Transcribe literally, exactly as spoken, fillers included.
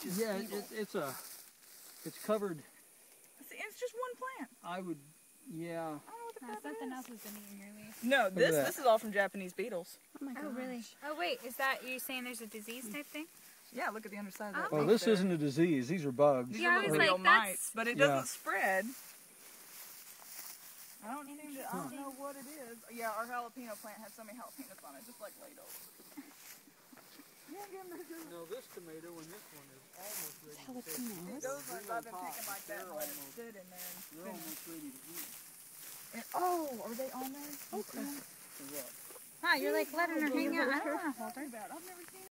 just yeah, evil. it, it's a, it's covered. It's, it's just one plant. I would, yeah. I don't know what the No, crap something it else is. has been eating your leaf. No, this that. this is all from Japanese beetles. Oh my god. Oh really? Oh wait, is that you saying there's a disease type thing? Yeah, look at the underside of that. Oh. Well, leaf this there. isn't a disease. These are bugs. These Yeah, are I little was bitty like, old that's- mites, but it Yeah. doesn't spread. I don't seem to. I don't know what it is. Yeah, our jalapeno plant had so many jalapenos on it, just like laid over. Yeah, yeah, No, this tomato and this one is almost ready to Jalapenos? those ones I've been picking like that and let it sit in there. And They're almost ready to eat. And, oh, are they on there? Okay. So what? Huh, you're like letting her hang out. I don't want to hold her. I've never seen